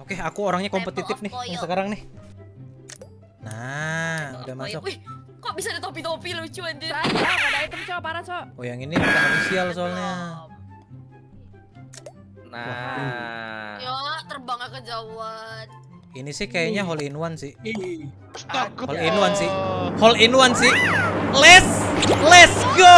Oke, aku orangnya kompetitif nih yang sekarang nih. Nah, udah masuk. Wih, kok bisa ada topi-topi lucu anjir. Ada item Cok, parah Cok. Oh, yang ini bukan official soalnya. Nah. Ya, terbangnya kejauhan. Ini sih kayaknya hole in one sih. Takut. Hole in one sih. Hole in one sih. Let's go.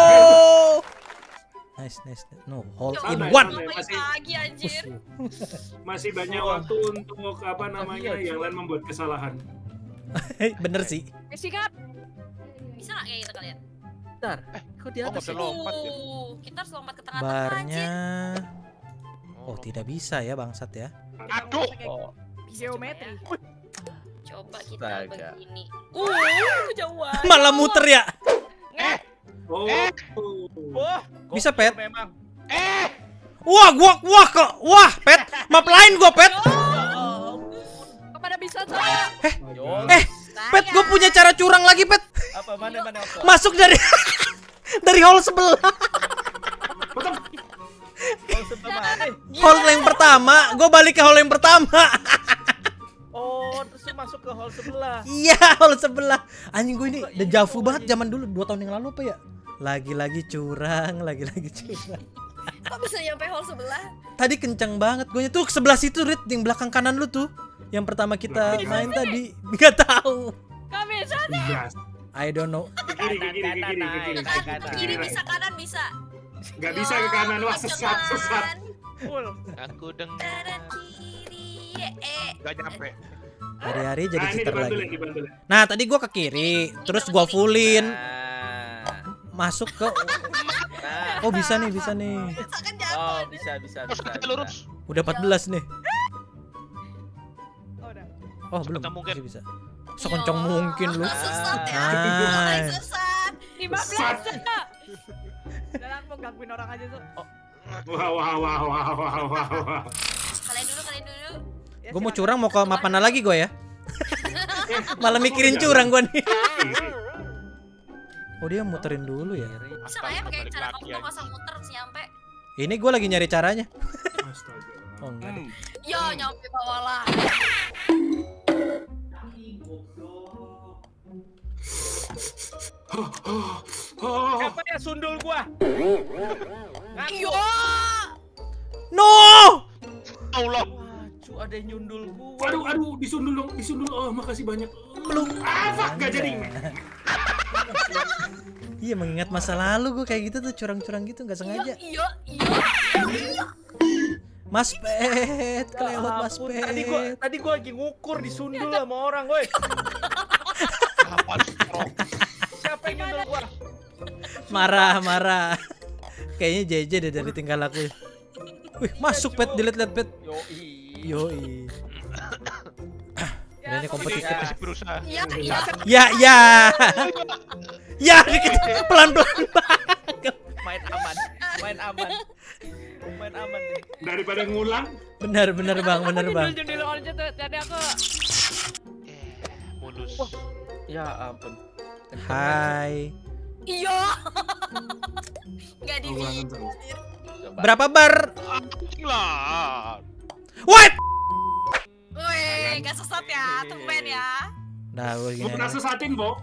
Nice. No, hole in one. Lagi anjir. Masih banyak waktu untuk apa namanya yang lain membuat kesalahan. Bener sih. Sikat. Bisa nggak kayak gitu kalian? Bentar. Kok di atas? Bisa lompat ya? Kita harus lompat ke tengah-tengah Barnya. anjir. Oh, tidak bisa ya bangsat ya. Aduh. Bisa Geometri. Coba kita Astaga. begini. Kejauhan. Malah muter ya. Oh. Wah, Bisa, Pet? Memang. Wah, Pet. Map lain gua, Pet. Kepada bisa Cok. Pet, gua punya cara curang lagi, Pet. Apa mana apa? Masuk dari dari hall sebelah. Oh, sebelah mana? Hall yang pertama, gua balik ke hall yang pertama. Oh, terus lu masuk ke hall sebelah. Iya, hall sebelah. Anjing gue ini dejavu banget zaman dulu 2 tahun yang lalu apa ya? Lagi-lagi curang. Kok bisa nyampe hall sebelah? Tadi kencang banget gue tuh ke sebelah situ, Rit, yang belakang kanan lu tuh. Yang pertama kita main tadi. Enggak tahu. Gak bisa deh. Yes. I don't know. Ke kiri. Ke kiri bisa, kanan bisa. Gak bisa ke kanan, wah sesat. Full. Aku dengar. Kanan kiri. Gak nyampe. Hari-hari jadi Nah, ini cheater lagi. dibantu. Nah, tadi gua ke kiri, terus gua fullin. Nah. Masuk ke Nah. Oh, bisa nih. Bisa kan Oh, jatuh. bisa. Terus lurus. Udah 14 nih. Oh, udah. Oh, belum. Sekencang mungkin. Bisa. Sekencang mungkin lu. Sesat ya. Nice. Mulai sesat. 15 Cok. Udah lah, mau gangguin orang aja Cok. Wah. Kalian dulu. Ya, Gue mau silakan. curang mau ke map mana lagi gue ya? Malah mikirin curang gue nih. Oh, dia muterin dulu ya. Bisa nggak ya pakai Balik cara lagi kamu aja. nggak usah muter sih nyampe. Ini gue lagi nyari caranya. Astaga. Oh, enggak deh. Ya nyampe bawah lah. Siapa ya sundul gua? Iya. No! Allah. Wacu, ada yang nyundul gua. Aduh, disundul dong, disundul. Oh, makasih banyak. Belum. Fuck, gak jadi. Iya, mengingat masa lalu gue kayak gitu tuh, curang-curang gitu nggak sengaja. Iya. Mas Pet, kelewat Mas Ampun, Pet. tadi gua lagi ngukur disundul sama orang, woi. Apaan sih, bro? Siapa yang nyundul gua? Marah. Kayaknya JJ deh dari tingkah laku. Wih, masuk Pet, dilihat Pet. Yoi. Ini kompetitif. Masih berusaha. Iya. Ya, dikit pelan-pelan banget. Main aman nih. Daripada ngulang. Bener Bang. Nyundul aja tuh. Jadi aku. Mulus. Ya ampun. Hai. Iya. Nggak di Berapa bar? Anjing lah. What? Wih, nggak sesat ya, tumben ya. Nah, gue Gue gini. pernah sesatin, Bo.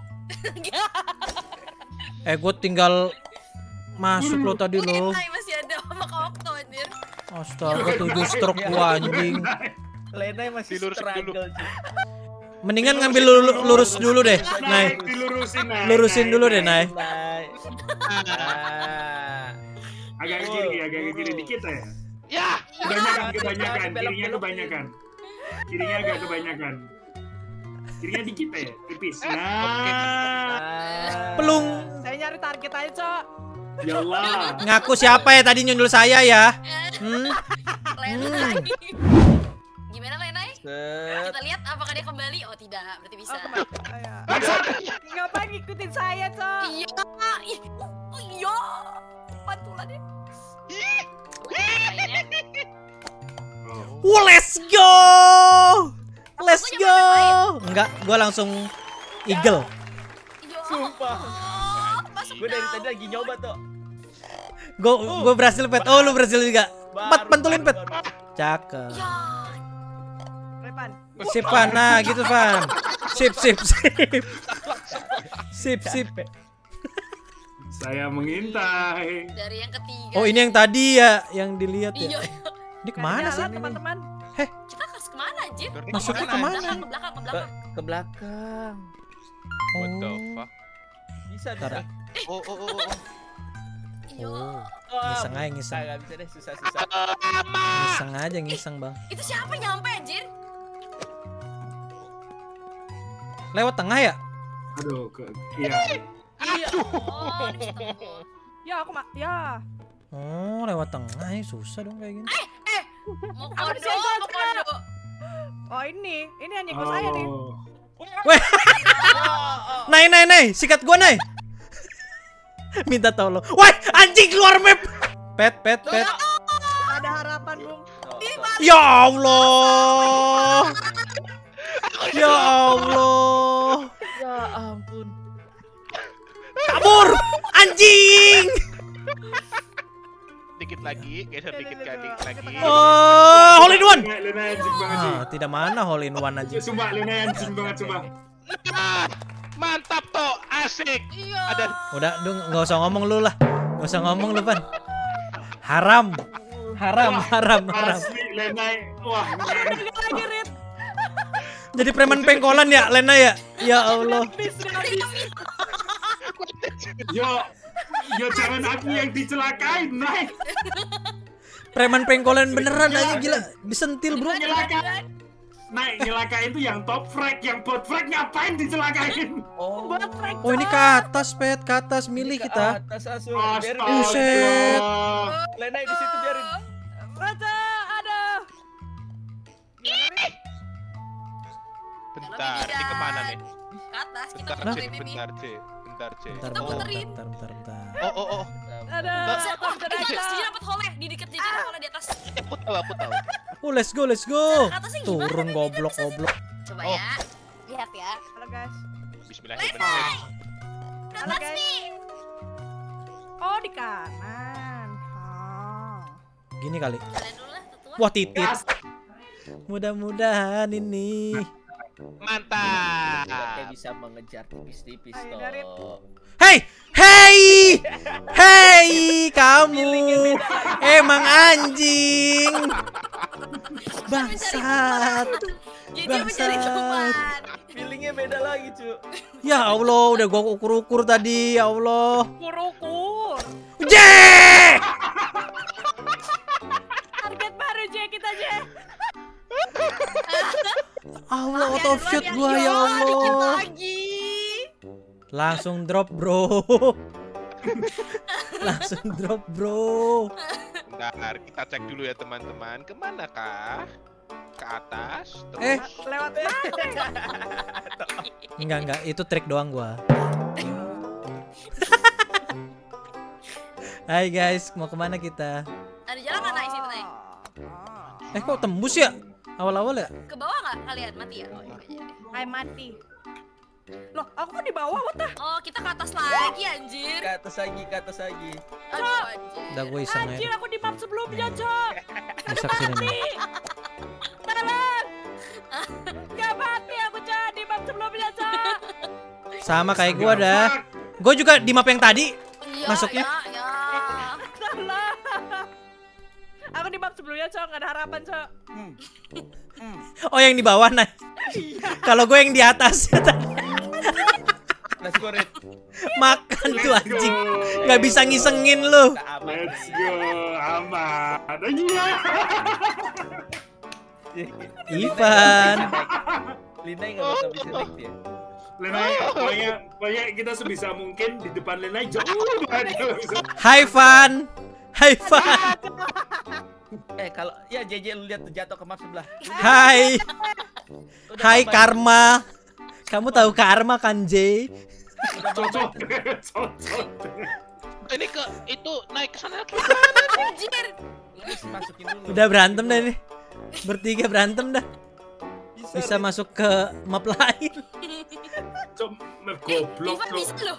Gue tinggal masuk lo tadi lo. Lenai masih ada sama Kak Okto anjir. Astaga, 7 stroke gua anjing. Lenai masih Dilurusin dulu. struggle, cuy. Mendingan ngambil lurus dulu deh, Nay. Dilurusin, Nay. Lurusin dulu deh, Nay. Nah. Agak ke kiri dikit ya. Ya. Kebanyakan. Kirinya agak kebanyakan. Kirinya dikit ya, tipis. Nah. Pelung. Saya nyari target aja Cok. Ya Allah. Ngaku siapa ya tadi nyundul saya ya? Lenai. Gimana Lenai? Set. Kita lihat apakah dia kembali. Oh tidak, berarti bisa. Ngapain ngikutin saya Cok? Iya. Iya. Pantulan ya. Let's go. Enggak, gua langsung eagle. Sumpah. Gue dari tadi lagi nyoba tuh. Gua berhasil Pet. Oh, lu berhasil juga. Pet, pantulin Pet. Cakep. Ya. Sip Van, nah gitu Van. Sip. Sip. Saya mengintai. Dari yang ketiga. Oh ini yang tadi ya, yang dilihat Iya. ya. Ini kemana sih? Jalan, teman-teman. Kita harus kemana, anjir? Masuknya kemana? Ke belakang. Ke belakang. What the Oh. fuck? Bisa Ntar. bisa. Oh. Iya. Oh, Wah, ngiseng aja ngiseng. Nggak bisa deh, susah. Ngiseng aja ngiseng bang. Itu siapa nyampe, anjir? Lewat tengah ya? Aduh, iya. Oh, ini ketemu. Ya aku ya. Oh lewat tengah ya susah dong kayak gini. Mau Aku kondo, disenggol mau kondo. Oh ini anjing saya nih. Oh. Weh, Nay, sikat gua Nay. Minta tolong. Wah, anjing keluar map. Pet. Ada harapan, Bung. Ya Allah. Ya Allah. Ya ampun. Kabur, anjing. Dikit lagi, geser dikit lagi. Oh, hole in one. Lena anjing banget sih. Tidak mana hole in one aja. Sumpah Lena anjing banget coba. Ah, mantap toh, asik. Iya. Ada Udah, nggak usah ngomong lu lah. Nggak usah ngomong lu, Pan. Haram. Asli Lena. Wah. Lagi Rit. Jadi preman pengkolan ya, Lena ya? Ya Allah. Yo jangan aku yang dicelakain, Nay. Preman pengkolan beneran aja gila. Disentil, Bro. Nyelakain. Nay, nyelakain tuh yang top frag, yang bot frag ngapain dicelakain? Oh. Buat Frank. Oh, ini ke atas, Pet. Ke atas milih Ke kita. atas asu. Biarin. Buset. Lena di situ biarin. Baca, aduh. bentar, ini kemana nih? Ke atas, kita Bentar, muterin ini. bentar, C. Bentar. muterin. Oh. Aduh. Bisa, Aku bisa jadi naik. dapat hole di deket jadi hole di atas. Aku tahu. Oh, let's go. Ke atasnya gimana? Turun goblok. Coba Oh. ya. Lihat ya. Halo guys. Bismillahirrahmanirrahim. Ke Halo, atas guys. nih. Oh di kanan. Oh. Gini kali. Jalan dulu lah, tetua. Wah, titit. Mudah-mudahan ini. Mantap. Ibaratnya bisa mengejar tipis-tipis Ayo, toh. Darit. Hei, kamu emang anjing. Bangsat. Jadi dia mencari Bangsat. teman. Feelingnya beda lagi cu. Ya Allah, udah gua ukur-ukur tadi, ya Allah. Ukur. Jeh! Target baru J kita J. Allah, auto shoot gua ya Allah. Lagi. Langsung drop, Bro. Bentar, kita cek dulu ya teman-teman. Kemana kah? Ke atas, Eh. terus. Lewat mana? Enggak, itu trik doang gua. Hai guys, mau kemana kita? Ada jalan nggak naik situ naik? Kok tembus ya? Awal-awal ya? Ke bawah nggak kalian mati ya? Oh, iya, iya. Ay mati. Loh, aku kan di bawah, what the? Oh, kita ke atas lagi anjir. Ke atas lagi. Aduh anjir. Udah gue iseng Anjir, aja. aku di map sebelumnya, Cok. Bisa kesini nih. Tolong. Gak mati aku, Cok, di map sebelumnya, Cok. Sama kayak gua dah. Gue juga di map yang tadi. Iya, Masuknya? Ya. Tolong. Aku di map sebelumnya, Cok, gak ada harapan, Cok. Oh, yang di bawah nah. Kalau gue yang di atas. Let's go Rit. Makan tuh anjing. Gak bisa ngisengin lu. Kita aman. Let's go, aman. Iya. Ivan. Lina nggak bakal bisa naik dia. Lena, pokoknya kita sebisa mungkin di depan Lena jauh banget. Hai Van. Kalau ya JJ lu lihat tuh jatuh ke map sebelah. Hai. Udah Hai aman. Karma. Kamu tahu Karma kan, J? Cocok. Ini ke itu naik ke sana ke Anjir. Terus masukin dulu. Udah berantem dah nih. Bertiga berantem dah. Bisa Rit. masuk ke map lain. Goblok. Ivan bisa loh.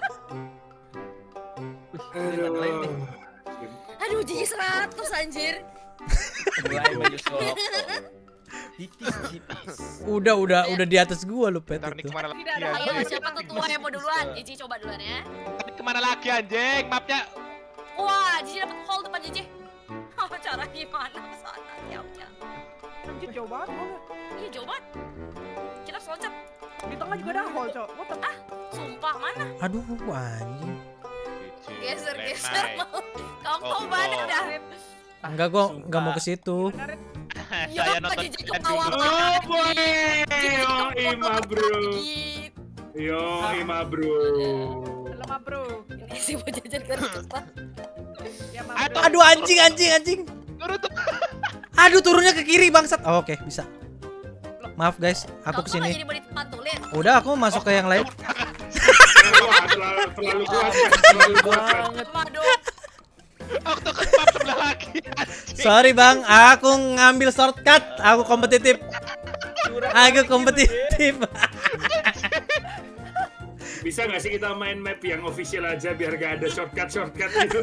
Lihat lain nih. Aduh, jadi 100 anjir. Mulai menyusul. Tipis. Udah di atas gua lu Pet Ntar nih itu. kemana lagi Tidak ada Ayo, anjing? siapa tuh tua yang mau duluan? Cici coba duluan ya. Tadi kemana lagi anjing? Mapnya Wah, Cici dapat hole depan Cici. Apa cara gimana ke sana? Ya udah. Anjir jauh banget hole. Iya, jauh banget. Kita harus loncat. Di tengah juga ada hole, Cok. What the Sumpah, mana? Aduh anjing. Geser. Lenai. Kau Oh, mana oh. udah? Enggak gua enggak mau ke situ. Benar, Rit? Ya, Saya Pak nonton Cici ke Cici bawah. dulu. Oh boy. Yo Ima bro. Gitu. Yo Ima bro. Lemah, Bro. Ini sih mau jajan garis cepat. Ya, maaf, Aduh. Bro. Aduh anjing. Turun tuh. Aduh turunnya ke kiri bangsat. Oh, oke, bisa. Maaf guys, aku Kau kesini. jadi mau dipantulin. Udah aku masuk ke yang lain. Wah, terlalu kuat kan, terlalu kuat kan. Waduh. Waktu ke map sebelah lagi. anjing. Sorry bang, aku ngambil shortcut. Aku kompetitif. Bisa nggak sih kita main map yang official aja biar gak ada shortcut gitu.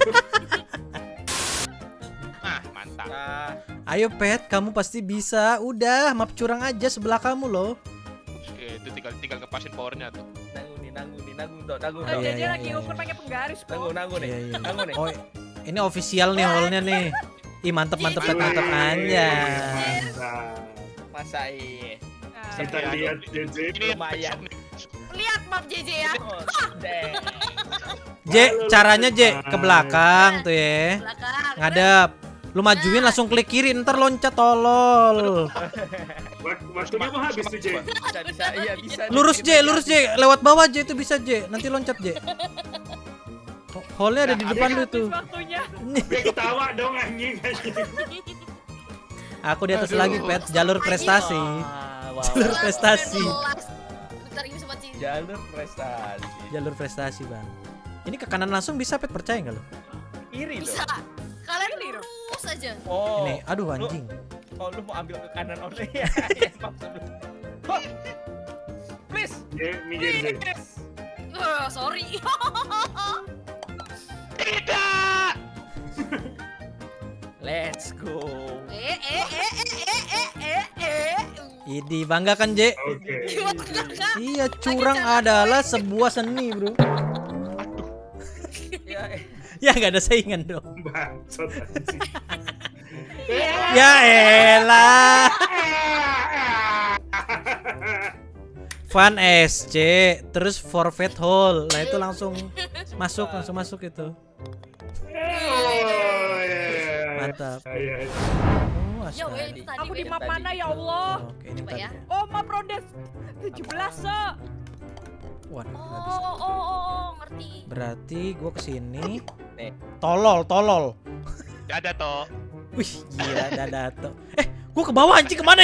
Ah, mantap. Nah, Ayo Pet, kamu pasti bisa. Udah, map curang aja sebelah kamu loh. Oke, itu tinggal ngepasin powernya tuh. nanggung tuh. Kan Iya, JJ iya, lagi iya. ukur pakai penggaris, Bro. Nanggung nih. Iya, iya. Nanggung nih. Oh, ini official nih hole-nya nih. Ih mantep Pet mantep aja. Nah, Masa iya. Nah, kita Iya, lihat ini- JJ. Ini Lumayan. Lihat map JJ ya. Oh, deng. J, caranya J ke belakang tuh ya. Belakang. Ngadep. Lu majuin langsung klik kiri, ntar loncat tolol. Waktunya mau habis tuh J. Bisa, iya bisa. Lurus J, lewat bawah J itu bisa J. Nanti loncat J. Hole-nya ada di depan lu tuh. waktunya. Dia ketawa dong anjing. Aku di atas lagi Pet, jalur prestasi. Wah, Jalur prestasi. Bentar ini sama Cici. Jalur prestasi. Jalur prestasi bang. Ini ke kanan langsung bisa Pet, percaya nggak lu? Iri Bisa. dong. Kalian lurus aja. Oh. Ini, aduh anjing. Oh, lu mau ambil ke kanan oleh ya. Ya, maksud lu. Oh. Please. J, minggir J. Please. Sorry. Tidak. Let's go. Idi bangga kan J? Oke. Gimana kakak? Iya curang adalah sebuah seni bro. Ya, Ya nggak ada saingan dong. Bangsat anjing. Ya elah. Fun SC, terus forfeit hole. Nah itu langsung masuk itu. Oh, iya. Mantap. Iya. Oh, Ya astaga. weh, itu tadi Aku di weh. map mana ya Allah? Oke, ini Coba tadi. ya. Oh, map ronde 17, So. Wah, nggak bisa. Oh, ngerti. Berarti gua kesini. Nih. Tolol. Ada toh. Wih, gila Dadato. Gua ke bawah anjing kemana?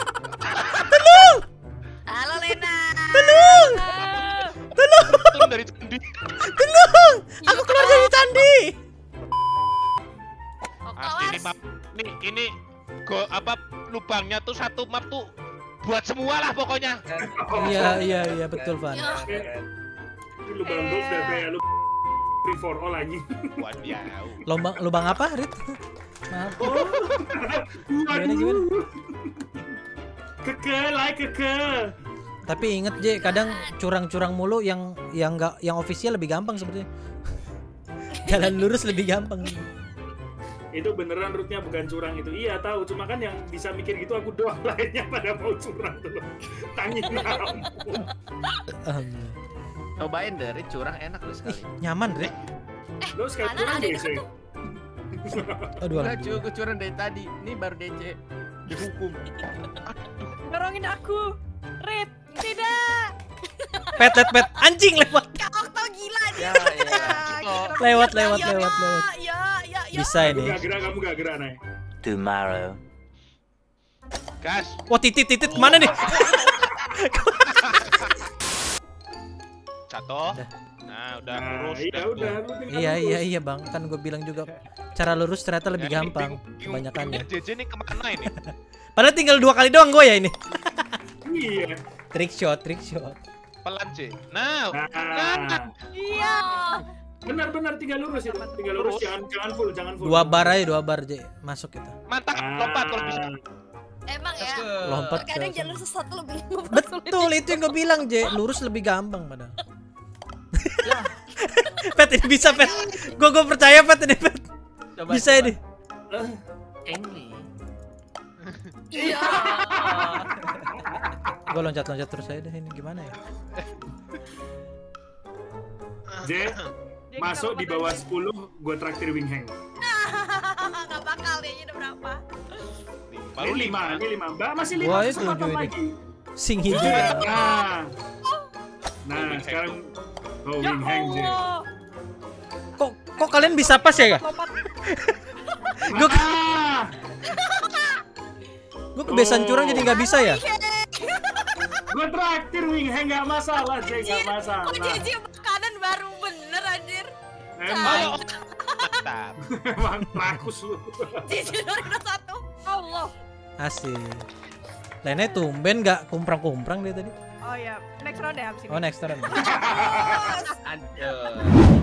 Halo Lena. Ah, Turun dari candi. Aku keluar dari candi. Oh, Asli ini kawas. map. Ini apa lubangnya tuh satu map tuh buat semua lah pokoknya. Iya, betul, Van. Ya. Itu lubang golf udah kayak lu free for all anjing. Wadiau. Lubang apa, Rit? Maaf. Gimana? Keke. Tapi inget J, kadang curang-curang mulu yang official lebih gampang sebenarnya. Jalan lurus lebih gampang. Itu beneran rootnya bukan curang itu. Iya tahu, cuma kan yang bisa mikir gitu aku doang, lainnya pada mau curang tuh loh. Tangin ampun. Cobain dari curang enak lu sekali. Nyaman, Rit. Lo sekali Kanan curang ada deh, dekat Shay. tuh. Aduh, Udah alhamdulillah. cuy, curang dari tadi. Ini baru DC. Dihukum. dorongin aku. Rit, tidak. Pet. Anjing lewat. Kak Okto gila dia. Ya, Lewat. Ya. Bisa Aku ini. gak gerak, kamu gak gerak, Nay. Tomorrow. Gas. Wah, titit kemana nih? Jatuh. Udah. Nah, udah Nah, lurus. iya udah. rutin kamu Iya lurus. Bang, kan gue bilang juga cara lurus ternyata lebih Ya, ini gampang bingung- kebanyakannya. bingungnya JJ nih kemana ini? Padahal tinggal 2 kali doang gue ya ini. Iya. Trick shot. Pelan J. Nah, Nah, Iya. benar tinggal lurus itu. Tinggal lurus, jangan full. 2 bar aja, 2 bar J. Masuk kita. mantap lompat kalau bisa. Emang ya. Lompat Kadang ke- jalur sesat lebih Betul, itu yang gue bilang, J. Lurus lebih gampang padahal. Pet ini bisa, Pet. Gue percaya, Pet ini, Pet. Coba, Bisa ini. Ini. Iya. Gue loncat-loncat terus aja deh, ini gimana ya? J, masuk di bawah 10, gue traktir Wing Hang. Gak bakal deh, ini udah berapa? Baru Ini 5. 5, Mbak masih 5 Wah, kesempatan setuju ini. lagi. Sing hijau. Nah, sekarang Ya Wing Hang, J. Allah. Kok kalian bisa pas ya, Kak? Lompat. Gue kebiasaan curang jadi nggak bisa ya? Gue traktir Wing Hang, gak masalah, J, gak masalah. Kok JJ makanan baru bener anjir. Emang, Mantap. emang rakus lu. JJ udah 1. Allah. Asik. Lainnya tumben nggak kumprang-kumprang dia tadi. Oh ya, next round deh habis ini. Oh, next turn. Aduh.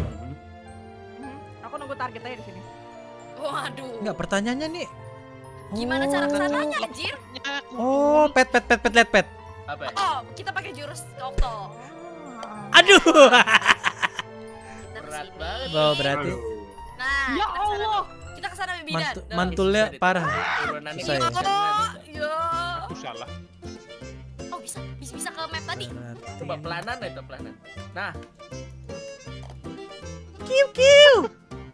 Aku nunggu target aja di sini. Waduh. Nggak, pertanyaannya nih. Gimana cara kesananya anjir? Oh, pet. Apa ya? Oh, kita pakai jurus Okto. Aduh. Kita Berat kesini. banget. Oh, berarti Aduh. Nah, Ya kita kesana. Allah. Kita kesana sama Bidan. mantulnya parah. Turunannya Susah ya. gimana? Ya. Aku salah. Oh, bisa ke map tadi. Coba pelanan itu pelanan. Nah, Kiu.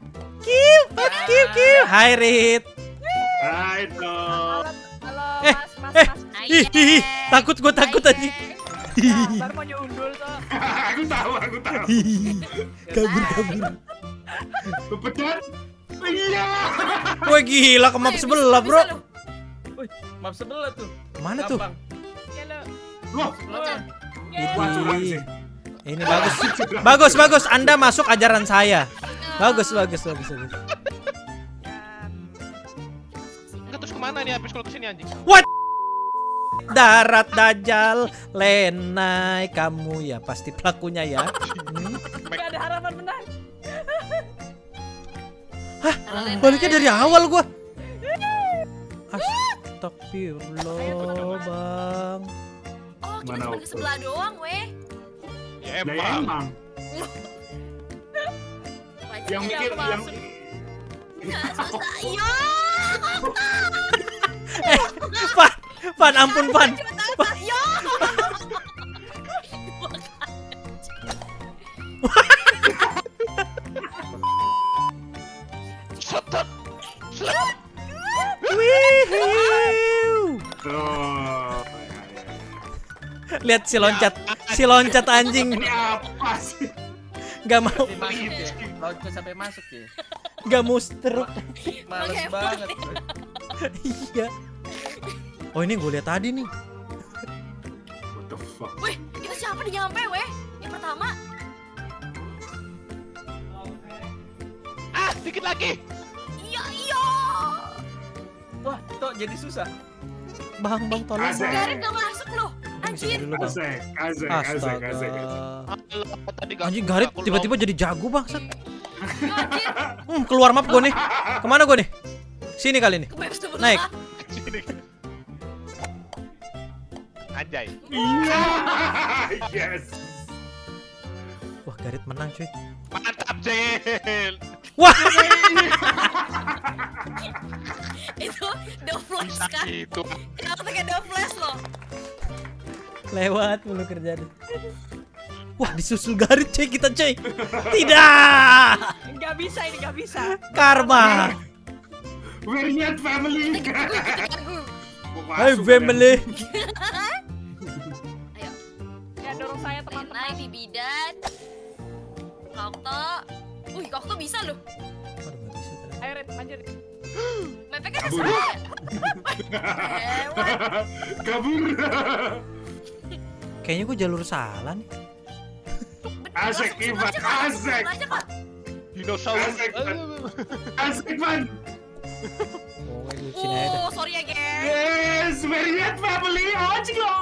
Hai, Rit. Hai, Tom. Halo, Eh, Mas. Ih, takut aja. Nah, baru mau nyundul tuh. Aku tahu. Kabur. Kepecat. Iya. Wah, gila ke map sebelah, Bro. map sebelah tuh. Mana tuh? Gampang. Ya lo. Loh, Sebelah. wah, curang sih. Ini bagus. Anda masuk ajaran saya. Bagus. Enggak, terus kemana nih habis kalau kesini anjing? Darat Dajjal, Lenai, kamu ya pasti pelakunya ya. Gak ada harapan menang. Baliknya dari awal gua. Astagfirullah, Bang. Oh, kita Mana cuma ke Okto? sebelah doang, weh. Ya Nah, ya emang. emang. Yang Iya, mikir aku yang masuk. Iya. Pan, ampun, Pan. Iya. Setet. Wihiu. Oh, Lihat si loncat anjing. ini apa sih? Gak mau, Ini masuk ya. Loncat sampai masuk ya. gak mau stroke. Males Pakai banget. Iya. Oh, ini gue lihat tadi nih. What the fuck? Weh, itu siapa nih nyampe, weh? Yang pertama. Ah, dikit lagi. Iya. Wah, kok jadi susah. Bang, tolong. Asik. Garis gak masuk loh. Anjir. Dulu, Bang. Asik. Astaga. Tadi gak Anjing, suka, Garip aku tiba-tiba jadi jago, bangsat. Anjir. Keluar map gue nih. Kemana gue nih? Sini kali nih. Ke map sebelah. Naik. Sini. Anjay. Iya. Yes. Wah, Garip menang, cuy. Mantap, Jel. Wah, Itu the flash Bisa kan? gitu. Kenapa pakai the flash loh? lewat mulu kerjaan. Wah, disusul Garip, cuy, kita, cuy. Tidak. Gak bisa ini, gak bisa. Karma. We're not family. Aku. Hai, family. Ayo. Ya dorong saya teman-teman. Lenai di Bidan. Okto. Wih, Okto bisa loh. Waduh, nggak bisa ternyata. Ayo Red, maju. Red. Mapnya kan Kabur. sebelah ya? Hewan. Kabur. Kayaknya gue jalur salah nih. Asik, Ivan. Asik. Aja, Kak. Dinosaurus. Asik, Asik, man. Oh, gue sini aja dah. Oh, sorry ya, geng. Yes, we're not family. Anjing lo.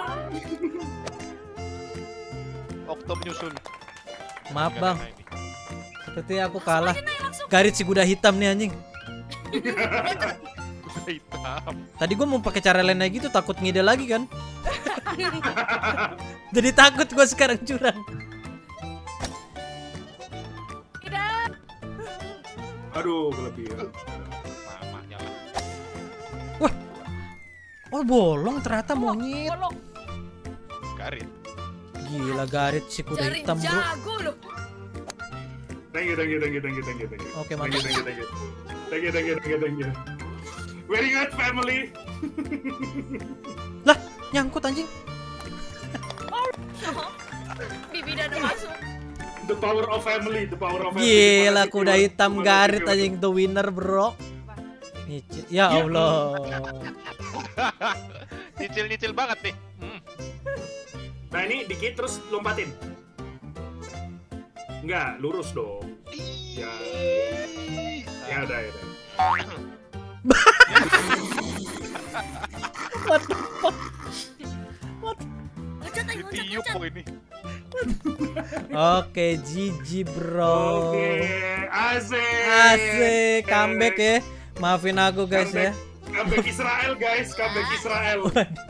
Okto menyusul. Maaf, Bang. Seperti aku kalah. Langsung aja, Nay, langsung. Garip si kuda hitam nih, anjing. Kuda hitam. Tadi gua mau pakai cara lain lagi gitu, takut ngide lagi kan. Jadi takut gua sekarang curang. Tidak. Aduh, kelebihan. Mamanya lah. Oh bolong ternyata monyet. Bolong. Garit. Gila Garit si kuda Jaring hitam bro. jago loh. Thank you. Oke Thank mantap. you. Very good family. Lah nyangkut anjing. Bibi udah masuk. The power of family. Gila kuda hitam Garit anjing the winner bro. Nyicil. Ya Allah. Nyicil banget nih. Nah ini dikit terus lompatin. Enggak, lurus dong. Ya. Ya udah. Loncat ayo, loncat, Tiup loncat. kok ini. Oke GG bro. Oke, asik. Asik comeback ya. Maafin aku guys ya. Comeback Israel guys, comeback Israel.